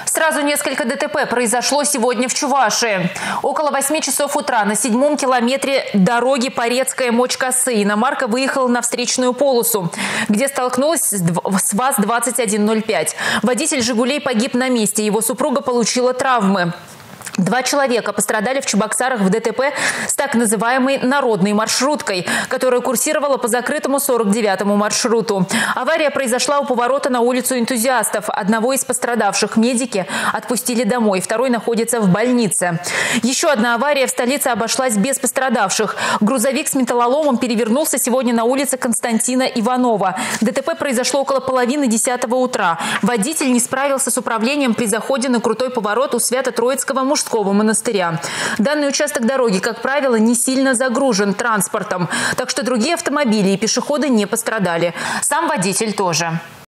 Сразу несколько ДТП произошло сегодня в Чувашии. Около 8 часов утра на 7-м километре дороги Порецкая-Мочкасы иномарка выехала на встречную полосу, где столкнулась с ВАЗ-2105. Водитель «Жигулей» погиб на месте, его супруга получила травмы. 2 человека пострадали в Чебоксарах в ДТП с так называемой народной маршруткой, которая курсировала по закрытому 49-му маршруту. Авария произошла у поворота на улицу Энтузиастов. Одного из пострадавших медики отпустили домой, второй находится в больнице. Еще одна авария в столице обошлась без пострадавших. Грузовик с металлоломом перевернулся сегодня на улице Константина Иванова. ДТП произошло около 9:30 утра. Водитель не справился с управлением при заходе на крутой поворот у Свято-Троицкого мужского монастыря. Данный участок дороги, как правило, не сильно загружен транспортом, так что другие автомобили и пешеходы не пострадали. Сам водитель тоже.